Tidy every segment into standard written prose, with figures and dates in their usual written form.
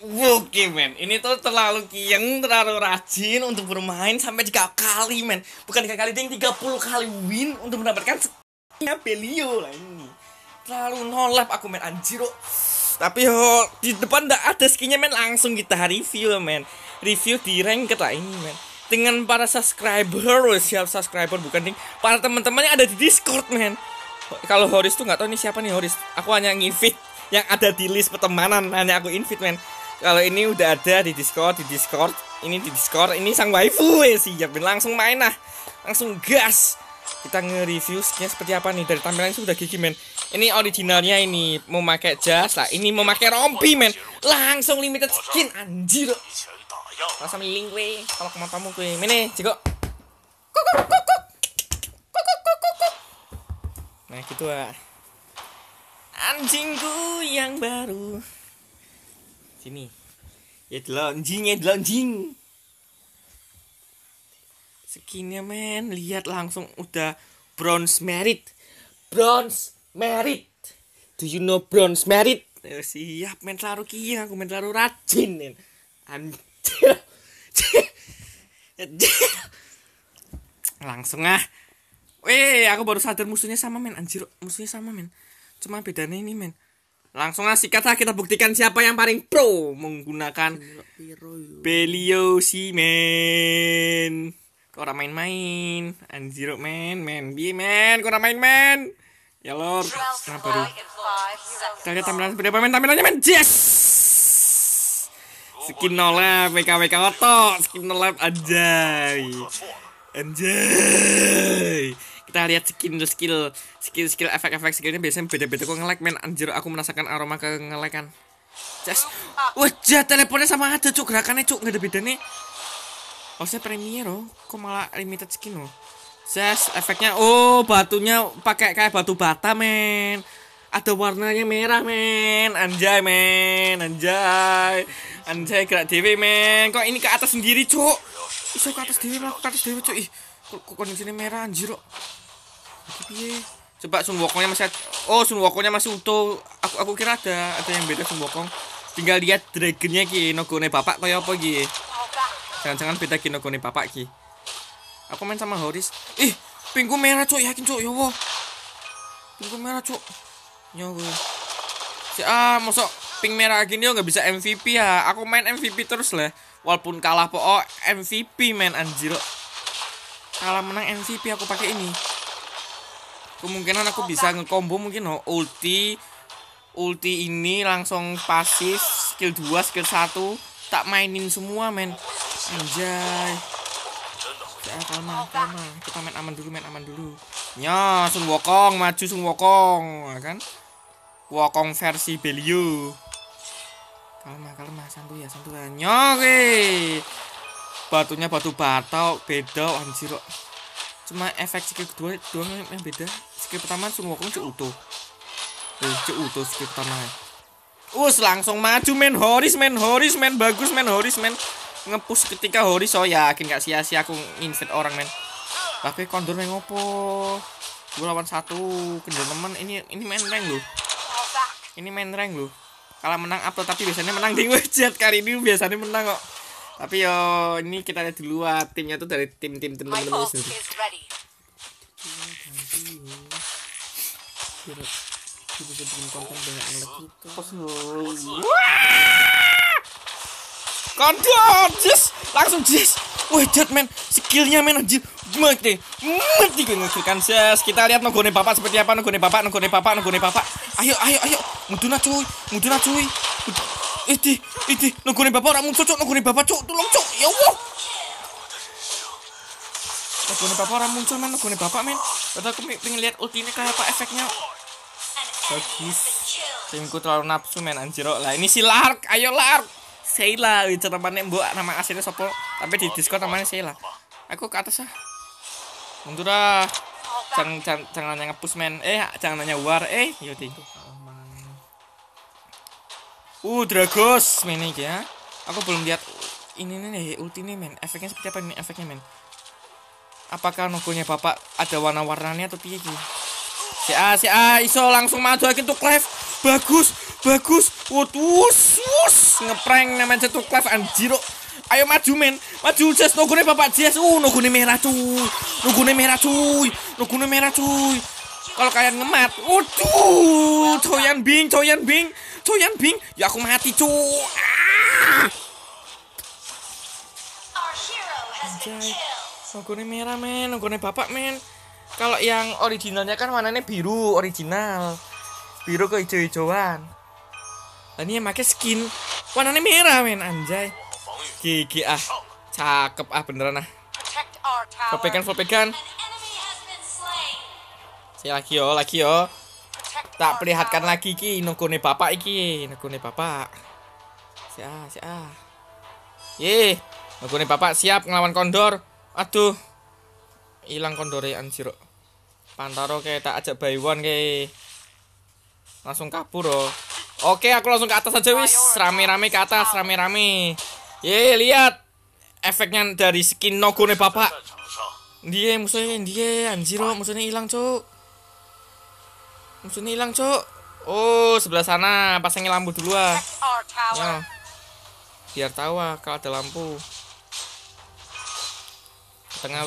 Oke men, ini tuh terlalu kieng, terlalu rajin untuk bermain sampai 3 kali men. Bukan 3 kali, ding, 30 kali win untuk mendapatkan skinnya Belio lah ini. Terlalu nolap aku men, anjir. Tapi di depan nggak ada skinnya men, langsung kita review men. Review di ranked lah ini men. Dengan para subscriber, siap subscriber bukan ding. Para teman-temannya ada di Discord men. Kalau Horis tuh nggak tahu nih siapa nih Horis. Aku hanya nginvite yang ada di list pertemanan, hanya aku invite men. Kalau ini udah ada di Discord, ini di Discord, ini sang waifu siap langsung main lah, langsung gas. Kita nge-review skinnya seperti apa nih, dari tampilannya sudah gigi men. Ini originalnya ini mau pakai jas lah, ini mau pakai rompi men, langsung limited skin anjir. Langsung link gue, kalau kematamu gue, mana Ciko. Nah gitu anjingku yang baru. Sini. Ya delonjing. Skinnya men, lihat langsung udah bronze merit. Do you know bronze merit? Siap men, terlalu kiang, aku men terlalu rajin men. Anjir. Langsung Weh, aku baru sadar musuhnya sama men, anjir, musuhnya sama men. Cuma bedanya ini men. Langsung sikat lah, kita buktikan siapa yang paling pro menggunakan Belio si men. Kau orang main-main anjir men bi men, kau orang main-main. Ya lor, nah baru kita lihat tampilan seperti apa men, tampilannya men. Yes, skin nolap WK otot, skin nolap anjay. Kita lihat skill efek skillnya biasanya beda-beda kok nge-lag men, anjir aku merasakan aroma ke nge-lagan. Just wajah teleponnya sama aja cuk, gerakannya cuk nggak ada bedanya. Harusnya premier kok malah limited skin Just efeknya batunya pakai kayak batu bata men. Ada warnanya merah men, anjay gerak dewe men. Kok ini ke atas sendiri cuk, iso ke atas dewe cuk. Ih kok kondisinya merah anjir kok. Coba Sun Wukongnya masih Sun Wukongnya masih utuh. Aku kira ada yang beda Sun Wukong. Tinggal lihat dragonnya ki, nogone bapak kaya apa ki. Jangan-jangan beda ki nogone bapak ki. Aku main sama Horis. Ih, pinggu merah cuk, yakin cuk, ya Allah. Pinggu merah cuk. Nyo gue. Mosok ping merah gini nggak bisa MVP ya. Aku main MVP terus lah. Walaupun kalah MVP men anjir. Kalah menang MVP aku pakai ini. Kemungkinan aku bisa nge-combo mungkin ulti ini langsung pasif, skill 2, skill 1 tak mainin semua men. Anjay. Kalma. Kita main aman dulu. Nya, Sun Wukong maju kan. Wukong versi Belio. Kalma, santuy ya. Nya batunya batu bata beda anjir kok. Cuma efek skill kedua doang yang beda. Skill pertama Sun Wukong cuk utuh skill pertama. Langsung maju men Horis men, bagus men Horis men. Ngepush ketika Horis yakin gak sia-sia aku invite orang men. Tapi kondor men ngopo. 2 lawan 1 kendor teman ini main rank loh. Kalau menang upload tapi biasanya menang di website, kali ini biasanya menang kok. Tapi ini kita lihat dulu timnya tuh dari tim teman-teman sendiri. Kondor, langsung wah jat men, skillnya men anjir. Mati gue ngekilkan ses. Kita lihat nogone bapak seperti apa, nogone bapak. Ayo. Muduna cuy. Itu nogone bapak orang muncul cuk, nogone bapak cuk, tolong cuk. Ya Allah. Nogone bapak orang muncul men, nogone bapak men. Padahal aku pengen lihat ultinya kayak apa efeknya. Bagus. Timku terlalu nafsu men anjir. Lah ini si Lark, ayo Lark. Sheila, namanya mbok, nama aslinya sopo. Tapi di Discord namanya Sheila. Aku ke atas mundur jangan nanya nge-push men. Jangan nanya war. Yaudah. Dragos men ini ya. Aku belum lihat ini nih ulti nih men. Efeknya seperti apa ini efeknya men? Apakah nogonya bapak ada warna-warnanya atau piye iki? Si A iso langsung maju lagi untuk live. Bagus. Wutus. Ngeprank namanya tuh Clef anjir. Ayo maju men. Maju Jas nogone bapak Jas. Nogone merah cuy. Kalau kalian ngemat, waduh, Coyan Bing. Ya aku mati cuy. Anjay. Nogone merah men, nogone bapak men. Kalau yang originalnya kan warnanya biru original. Biru ke hijau-hijauan. Dan ini yang pakai skin warnanya merah men, anjay. Gigi cakep beneran Volpekan. Lagi yo. Tak perlihatkan lagi ki nogone bapak iki, nogone bapak. Ye, nogone bapak siap ngelawan kondor. Aduh. Hilang kondore anjir. Pantaro kayak tak ajak buy one kayak. Langsung kabur oh. Oke, aku langsung ke atas aja wis. Rame-rame ke atas, rame-rame. Ye, lihat efeknya dari skin nogone bapak. Dia musuhnya anjir, musuhnya hilang, Cuk. Oh, sebelah sana pasangin lampu dulu ya. Biar tahu kalau ada lampu. Tengah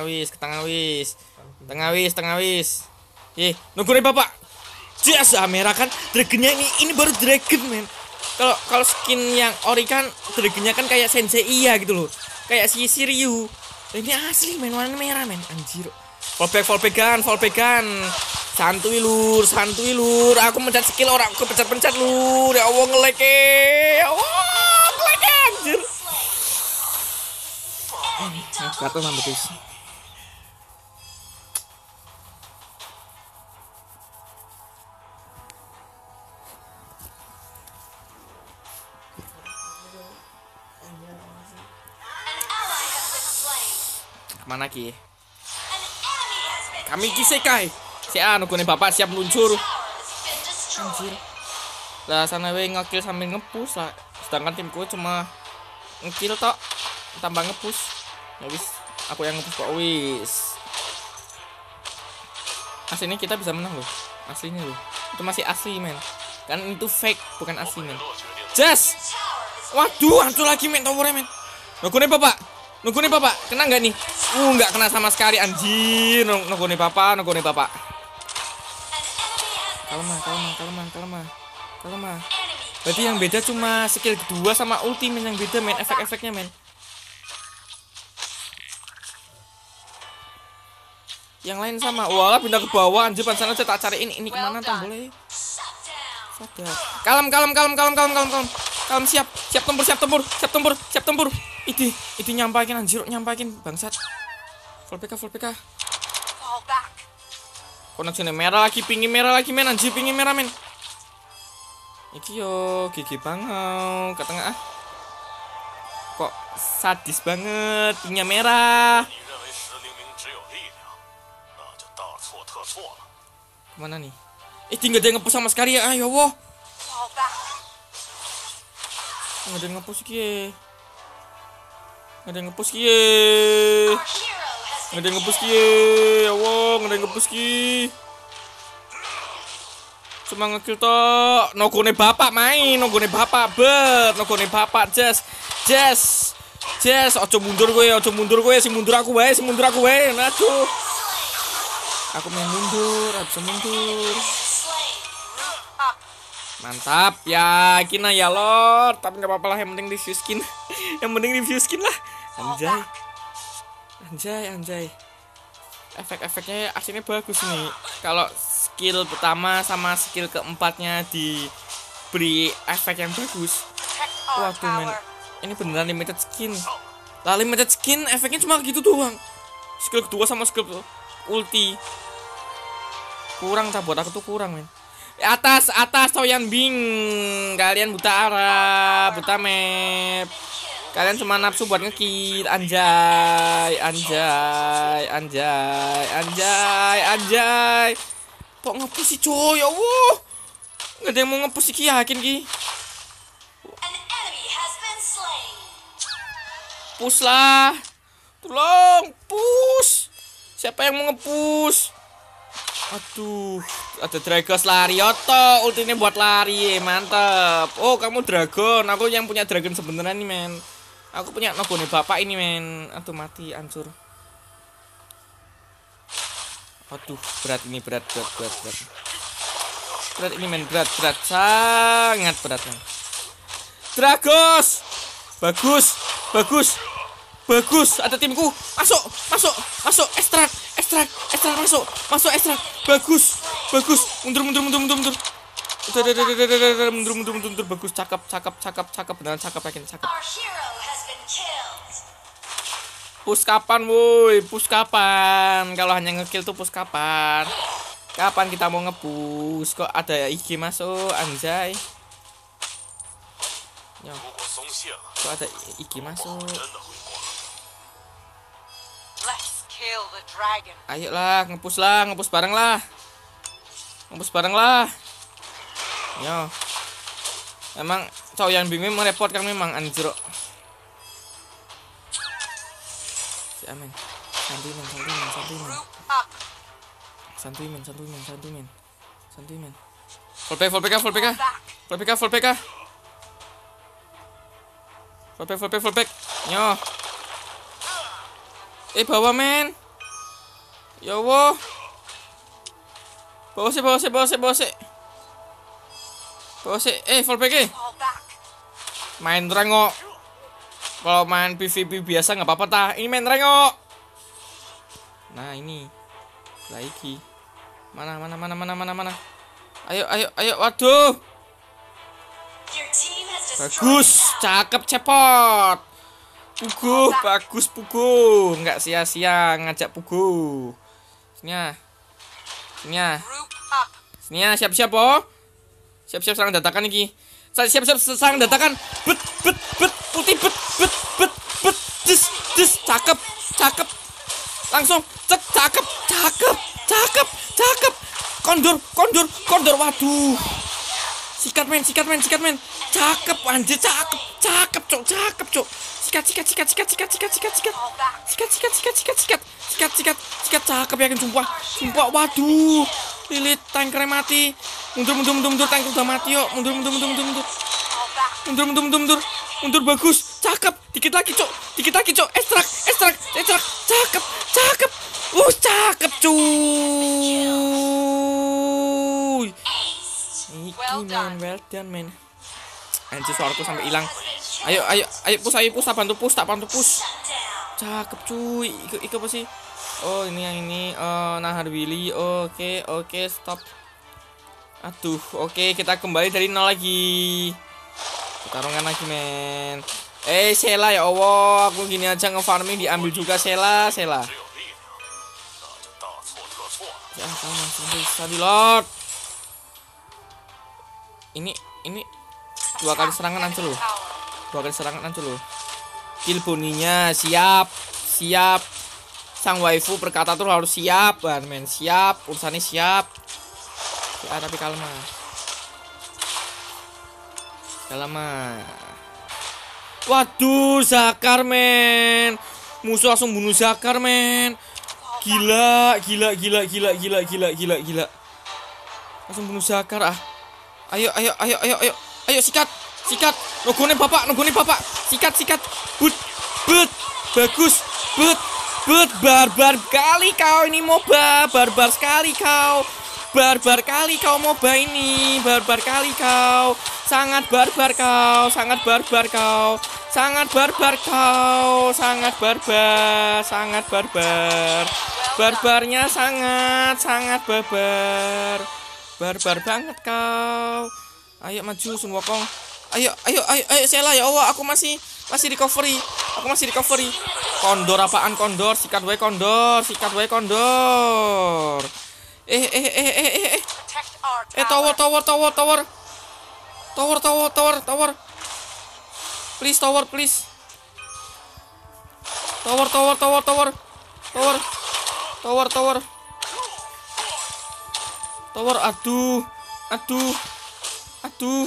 wis. Nogone bapak. Jas merah kan dragonnya ini baru dragon men. Kalau skin yang ori kan dragonnya kan kayak Sensei iya gitu loh. Kayak si Ryu. Ini asli men, warna merah men, anjir. Fallback. Santuy lur. Aku mencet skill orang, aku pencet lur. Ya Allah ngelek anjir. Kata mantap guys. Kemana ki? Kami kisekai. Si nogone bapak siap meluncur. Anjir. Lah sana we ngekill sambil ngepush lah. Sedangkan timku cuma ngekill tok tambah ngepush. Ya wis, aku yang ngepush kok wis. Aslinya kita bisa menang loh. Aslinya loh. Itu masih asli men. Kan itu fake, bukan asli men. Jas. Waduh, hancur lagi men towernya men. Nogone bapak, kena nggak nih? Nggak kena sama sekali anjir. Nogone bapak. Kalma. Berarti yang beda cuma skill kedua sama ulti men, yang beda men, efek-efeknya men. Yang lain sama. Wah, pindah ke bawah anjir, pansan aja tak cariin ini kemana tak boleh. Sadar. Kalem. Siap tempur. Itu nyampakin bangsat. Full PK. Koneksinya merah lagi, pingin merah lagi men, anjir pingin merah men. Iki yo gigi banget ke tengah. Kok sadis banget, pingnya merah. Kemana nih? Tinggal dia ngepush sama sekali ya, ayo woh. Nggak ada ngepush kie. Cuma ngekill toh. Nogone bapak main, nogone bapak Jas. Ojo mundur gue, sing mundur aku wae. Aduh. Aku main mundur, habis mundur. Mantap, yakin ya Lord. Tapi nggak apa-apa lah, yang penting review skin. Lah. Anjay. Efek-efeknya aslinya bagus nih. Kalau skill pertama sama skill keempatnya diberi efek yang bagus. Waduh men, ini beneran limited skin. Lah limited skin efeknya cuma gitu doang. Skill kedua sama skill ulti kurang, buat aku tuh kurang men. Atas Coyan Bing. Kalian buta arah, buta map. Kalian cuma nafsu buat ngekill. Anjay. Kok ngepush sih coy, ya Allah. Nggak ada yang mau ngepush sih, yakin ki. Push lah. Tolong, push. Siapa yang mau ngepush? Aduh, ada Dragos lari Oto, ultinya buat lari, mantap. Oh, kamu dragon, aku yang punya dragon sebenarnya nih, men. Aku punya nogone bapak ini, men. Aduh, mati, hancur. Aduh, berat ini, berat. Berat ini, men, berat, sangat berat, men. Dragos, bagus, ada timku, masuk, ekstrak, masuk, ekstrak, bagus, mundur, mundur, bagus, cakep, beneran cakep, yakin cakep. Push kapan, woi, kalau hanya ngekill tuh push kapan kita mau nge-push, kok ada IG masuk, anjay. Yo. Kok ada IG masuk. Ayolah, nge-push bareng lah. Yo. Emang cowok yang bingung merepotkan memang anjir. Si aman. Santuy men. Full PK. Full back. Yo. Bawa men. Ya Allah. Bawa sih. Full back. Main rengok. Kalau main PvP biasa nggak apa-apa tah. Ini main rengok. Nah, ini. Lagi. Mana. Ayo. Waduh. Bagus, cakep, cepot. Pugu, bagus Pugu. Nggak sia-sia ngajak Pugu. Sini ya, siap-siap oh. Siap-siap serang dadakan iki. Siap-siap serang dadakan. Bet. Ulti bet. Des. Cakep. Langsung cek, cakep. Kondor. Waduh. Sikat men. Cakep anjir, cakep, cok. Sikat. Sikat, cakep yakin sumpah. Waduh. Lilit tankernya mati. Mundur, tanker udah mati yuk. Mundur bagus. Cakep. Dikit lagi, cok. Ekstrak. Cakep. Cakep, cuy. Well done, man. Anjir, suaraku sampai hilang. Ayo, push, tak bantu push. Cakep, cuy. Iku apa sih? Oh, ini yang ini. Nahar Willy. Oke, stop. Aduh, oke, kita kembali dari nol lagi. Pertarungan lagi, men. Sela ya Allah, aku gini aja nge-farming diambil juga Sela. Ya, kamu Lord. Ini 2 kali serangan hancur loh. Kill boninya siap. Sang waifu berkata tuh harus siap, men. Siap, urusannya siap. Ya, tapi kalem. Waduh, Zakar, men. Musuh langsung bunuh Zakar, men. Gila. Langsung bunuh Zakar ah. Ayo, sikat. Nogone bapak. Sikat. But. Bagus. But. Barbar kali kau ini MOBA. Barbar sekali kau MOBA ini. Barbar kali kau. Sangat barbar kau. Barbarnya sangat barbar. Barbar banget kau. Ayo maju Sun Wukong. Ayo Sela ya Allah, aku masih recovery. Kondor apaan kondor? Sikat wae kondor. Tower. Please tower. Tower, aduh.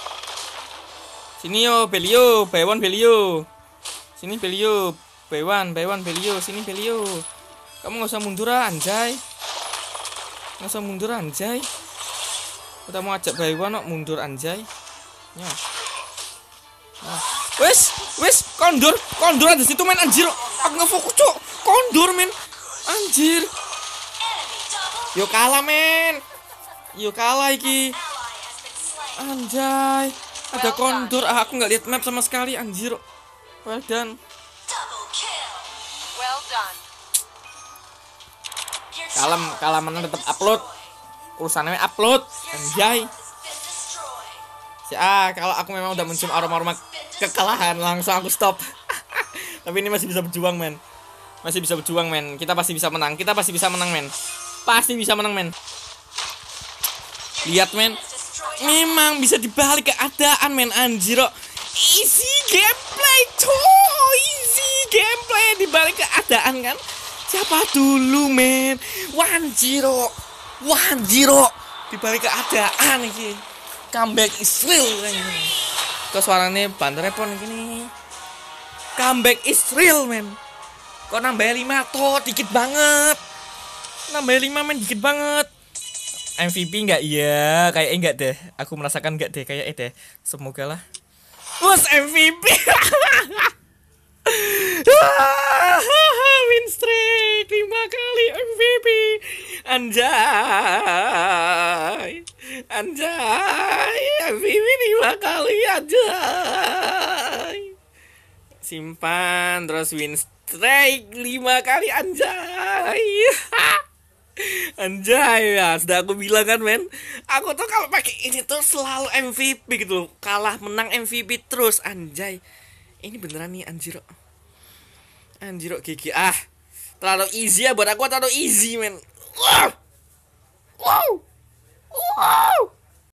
Sini yo, Belio, Baywan Belio. Sini Belio, Baywan Belio, sini Belio. Kamu nggak usah mundur anjay. Masa mundur anjay. Kita mau ajak Baywan kok mundur anjay. Ya. Nah. Wes, kondur ada situ men anjir. Aku ngefokus cuk. Kondur men. Anjir. Yo kalah men. Yo kalah iki. Anjay. Ada kondur. Aku nggak lihat map sama sekali anjir. Well done. Kalah menang tetap upload. Urusannya upload. Anjay. Kalau aku memang udah mencium aroma kekalahan, langsung aku stop. Tapi ini masih bisa berjuang, men. Kita pasti bisa menang, men. Pasti bisa menang, men. Lihat, men. Memang bisa dibalik keadaan, men. Anjir. Easy gameplay, coy. Easy gameplay dibalik keadaan kan. Siapa dulu, men? Wanjiro. Dibalik keadaan iki. Comeback is real ini. Kok suaranya banternya pon gini. Comeback is real, men. Kok nambah 5 toh dikit banget. Nambah 5 men dikit banget. MVP enggak? Iya, kayak enggak deh. Aku merasakan enggak deh, kayak deh. Semoga lah. Bos MVP. Win streak 5 kali MVP. Anjay MVP 5 kali anjay. Simpan terus win streak 5 kali anjay. Anjay ya, sudah aku bilang kan men. Aku tuh kalau pakai ini tuh selalu MVP gitu. Kalah menang MVP terus anjay. Ini beneran nih anjiro gigi terlalu easy ya buat aku, terlalu easy men. Wow.